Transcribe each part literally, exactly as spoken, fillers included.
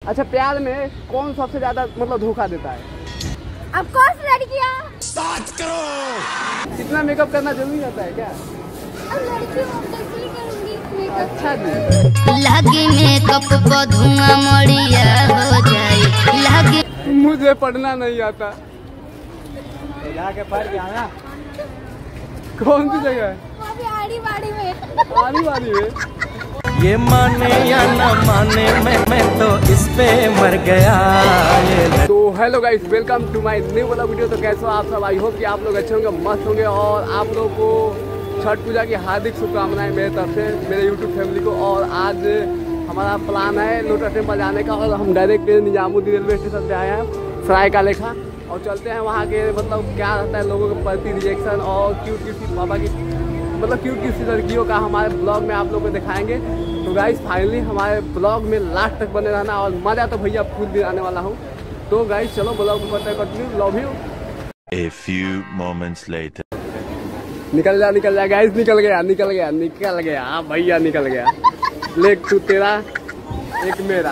अच्छा, प्यार में कौन सबसे ज्यादा मतलब धोखा देता है? अब कौन सी लड़कियाँ? बात करो। इतना मेकअप करना जरूरी रहता है क्या? अब लड़की हूँ तो इसलिए करूँगी मेकअप। अच्छा जी। लगे मेकअप को धुआं मड़िया हो जाए लगे। मुझे पढ़ना नहीं आता। जाके पढ़ के आना। कौन सी जगह है? वो भी आड़ी बाड़ी में। आनी वाली में। ये माने या ना माने मैं मैं तो इस पे मर गया। तो hello guys, welcome to my new वाला वीडियो। तो कैसे हो आप सब? आई होप कि आप लोग अच्छे होंगे, मस्त होंगे। और आप लोगों को छठ पूजा की हार्दिक शुभकामनाएं मेरे तरफ से, मेरे यूट्यूब फैमिली को। और आज हमारा प्लान है लोटस टेम्पल जाने का। और हम डायरेक्ट निजामुद्दीन रेलवे स्टेशन पे आए हैं, सराय का लेखा। और चलते हैं वहाँ के मतलब क्या रहता है लोगों के प्रति रिएक्शन, और क्यूट क्यूट सी पापा की मतलब क्यूट क्यूट सी लड़कियों का हमारे ब्लॉग में आप लोगों को दिखाएंगे। तो गाइस फाइनली हमारे ब्लॉग में लास्ट तक बने रहना, और मज़ा तो भैया फुल दिन आने वाला हूँ। तो गाइस चलो ब्लॉग को करते continue. Love you. A few moments later. निकल जा निकल जा गाइस, निकल गया निकल गया निकल गया भैया निकल गया। लेक तू तेरा एक मेरा।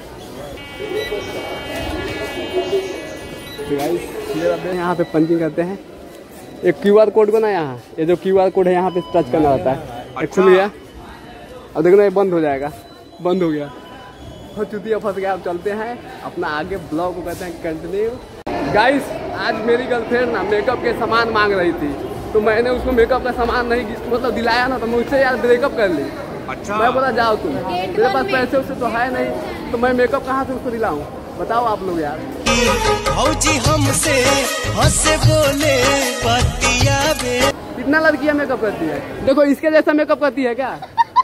तो गाइस यहाँ पे पंचिंग करते हैं। एक क्यू आर कोड को ना, यहाँ ये जो क्यू आर कोड है यहाँ पे टच करना होता है। एक खुल गया, अब देखना ये बंद हो जाएगा। बंद हो गया, हो चुतिया फंस गया। अब चलते हैं अपना आगे ब्लॉग को करते हैं कंटिन्यू। गाइस आज मेरी गर्लफ्रेंड ना मेकअप के सामान मांग रही थी, तो मैंने उसको मेकअप का सामान नहीं मतलब दिलाया ना, तो मैं उससे यार ब्रेकअप कर ली। अच्छा। मैं बोला जाओ तुम, मेरे पास पैसे उससे तो है नहीं, तो मैं मेकअप कहाँ से उसको दिलाऊं? बताओ आप लोग यार। भौजी हमसे हंसे बोले पतिया बे। कितना लड़कियां मेकअप करती है, देखो इसके जैसा मेकअप करती है क्या?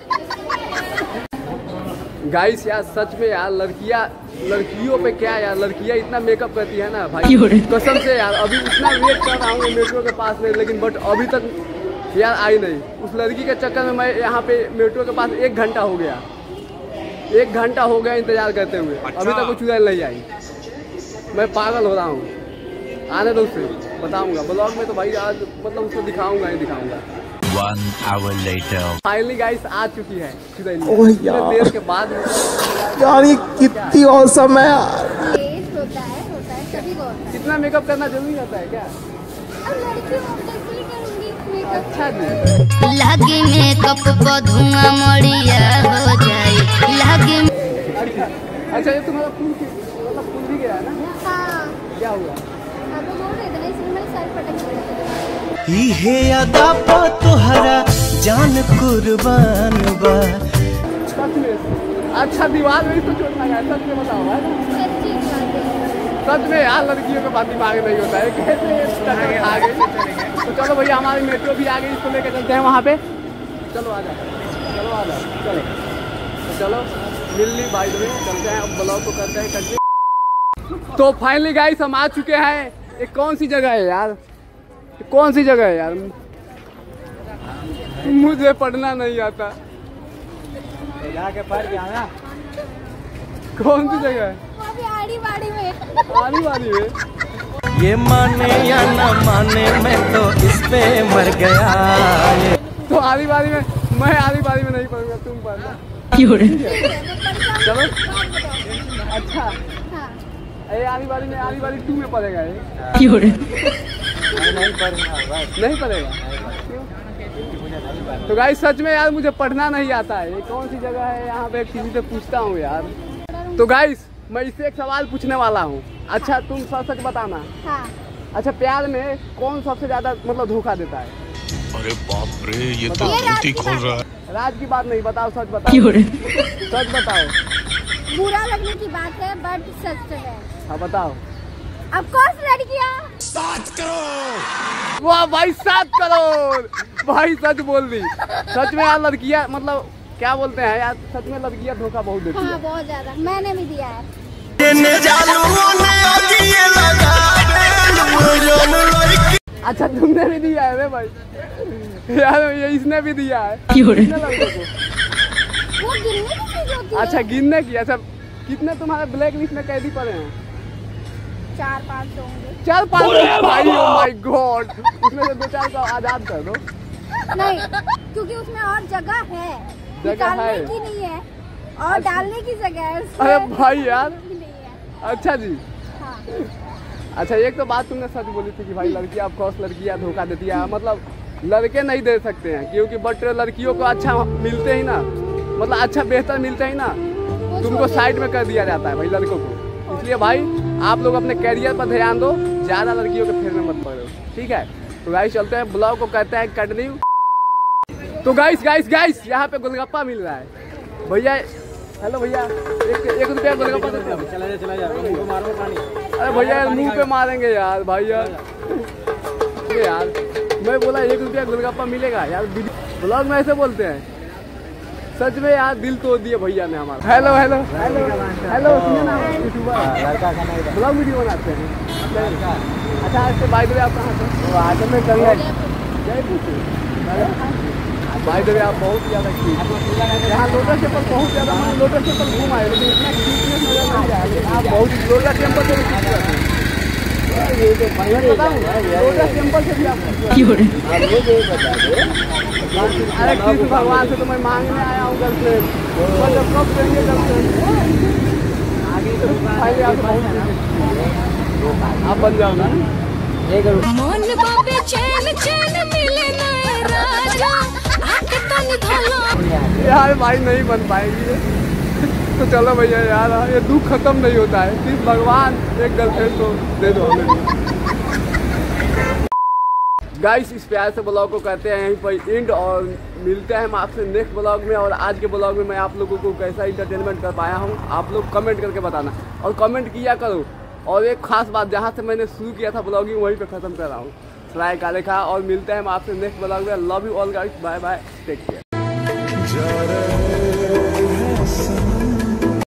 गाइस यार सच में यार लड़कियां लड़कियों पे क्या यार, लड़कियां इतना मेकअप करती है ना भाई, कसम से यार। अभी इतना वेट कर रहा हूँ मेट्रो के पास में, लेकिन बट अभी तक यार आई नहीं। उस लड़की के चक्कर में मैं यहाँ पे मेट्रो के पास एक घंटा हो गया, एक घंटा हो गया इंतजार करते हुए। अच्छा। अभी तक वो चुड़ैल नहीं आई, मैं पागल हो रहा हूँ। आने दो उसे, बताऊंगा ब्लॉग में। तो भाई आज मतलब उसको दिखाऊंगा ही दिखाऊंगा। One hour later. Finally guys आ चुकी है चुड़ैल, देर के बाद। यार ये कितनी औसम है यार। होता है होता है सभी को होता है। कितना मेकअप करना जरूरी रहता है क्या? अब लड़की हूँ तो इसलिए करूँगी मेकअप। अच्छा जी। लगे मेकअप को धुआं मड़िया हो जाए लगे। अच्छा अच्छा, ये तुम्हारा फूल मतलब फूल भी गया है ना? हाँ। क्या हुआ? अब वो बोल रहे थे ना, इसलिए मेरे सर पटक गया। ही है अदा पा तोहरा जान कुर्बान बा। सच में? अच्छा दीवार में इसको चोट लगा है, सच में बताओ भाई। सच्ची बात है। सच में यार लड़कियों का बात दिमाग नहीं होता है, कैसे ये टक्कर खा गई। तो चलो भैया हमारी मेट्रो भी आ गई, इसको लेकर चलते हैं वहाँ पे। चलो आ जाओ, चलो आ जाओ, चलो तो चलो मिल ली बाइक में। चलते हैं अब ब्लॉग को करते हैं कंटिन्यू। तो फाइनली गाइस हम आ चुके हैं। ये कौन सी जगह है यार, कौन सी जगह है यार? मुझे पढ़ना नहीं आता। जाके पढ़ के आना। कौन सी जगह है? वो भी आड़ी बाड़ी में। आनी वाली में। ये माने या ना माने मैं तो इस पे मर गया। तो आली बारी में मैं आली बारी में नहीं पढ़ूंगा, तुम पढ़ना। चलो अच्छा। हाँ। ये आली बारी में आली बारी टू में पढ़ेगा ये? नहीं पढ़ूंगा, नहीं पढ़ेगा। तो गाइस सच में यार मुझे पढ़ना नहीं आता है। ये कौन सी जगह है यहाँ पे, किसी से पूछता हूँ यार। तो गाइस मैं इससे एक सवाल पूछने वाला हूँ। अच्छा तुम सच सच बताना। हाँ। अच्छा प्यार में कौन सबसे ज्यादा मतलब धोखा देता है? अरे बाप रे, ये तो बहुत ही खोल रहा है। राज की बात नहीं, बताओ सच बताओ, सच बताओ। बुरा लगने की बात है बट सच है। हाँ बताओ। अब कौन सी लड़कियाँ? सात करोड़। वाह भाई, सात करोड़ भाई, सच बोल दी। सच में यार लड़कियाँ मतलब क्या बोलते हैं यार, सच में लड़कियाँ धोखा बहुत देती हाँ है। बहुत ज्यादा, मैंने भी दिया है। अच्छा तुमने भी दिया है रे भाई? यार ये इसने भी दिया है। कितने लड़कों को? वो गिनने की चीज होती है। अच्छा गिनने की। अच्छा कितने तुम्हारे ब्लैक लिस्ट में कैदी पड़े हैं? चार पाँच सौ होंगे। चार पाँच भाई, ओ माय गॉड। उसमें से दो चार को आजाद कर दो। नहीं, क्योंकि उसमें और जगह है, जगह निकालने है की नहीं है। और डालने की जगह है उसमें। अरे भाई यार, नहीं है। अच्छा जी। हाँ। अच्छा, एक तो बात तुमने सच बोली थी कि भाई लड़की आप कौस लड़कियाँ धोखा देती है, मतलब लड़के नहीं दे सकते हैं क्योंकि बट लड़कियों को अच्छा मिलते ही ना, मतलब अच्छा बेहतर मिलते ही ना, तुमको साइड में कर दिया जाता है भाई लड़कों को। इसलिए भाई आप लोग अपने कैरियर पर ध्यान दो, ज़्यादा लड़कियों के फेर में मत पड़ो, ठीक है। तो गाइस चलते हैं, ब्लॉग को कहते हैं कंटिन्यू। तो गाइस गाइस गाइस यहाँ पे गोलगप्पा मिल रहा है भैया। हेलो भैया, एक एक रुपया गोलगप्पा देते हैं। चला जा चला जा, मुंह मारो पानी। अरे भैया यार मुंह पे मारेंगे यार भाई यार। यार मैं बोला एक रुपया गोलगप्पा मिलेगा यार, ब्लॉग में ऐसे बोलते हैं। सच में यार दिल तोड़ दिया भैया ने हमारा। हेलो हेलो हेलो हेलो, सुनिए ना, यूट्यूबर ब्लॉग वीडियो बनाते हैं। अच्छा आज से बाय द वे आप कहाँ से? आज में जयपुर से। बाय द वे आप बहुत ज़्यादा क्यूट, यहाँ लोटस टेम्पल बहुत ज़्यादा, हम लोटस टेम्पल घूम आए लेकिन इतना क्यूटनेस नजर नहीं आया। आप बहुत लोटस टेम्पल से भी लोटस टेम्पल से भी आप अरे कृष्ण भगवान से तो मैं मांगने आया हूँ गर्लफ्रेंड, जब कब देंगे गर्लफ्रेंड? आप बन जाओ ना। मन बाबे चैन चैन मिले नए राजा आके तन धलो। यार भाई नहीं बन पाएगी तो चलो भैया यार, ये दुख खत्म नहीं होता है, सिर्फ भगवान एक गर्लफ्रेंड तो दे दो हमें। गाइस इस प्यार से ब्लॉग को कहते हैं यहीं पर एंड, और मिलते हैं हम आपसे नेक्स्ट ब्लॉग में। और आज के ब्लॉग में मैं आप लोगों को कैसा इंटरटेनमेंट कर पाया हूँ आप लोग कमेंट करके बताना, और कमेंट किया करो। और एक खास बात, जहाँ से मैंने शुरू किया था ब्लॉगिंग वहीं पे ख़त्म कर रहा हूँ, ट्राई का देखा। और मिलते हैं हम आपसे नेक्स्ट ब्लॉग में। Love you all guys, bye bye, take care.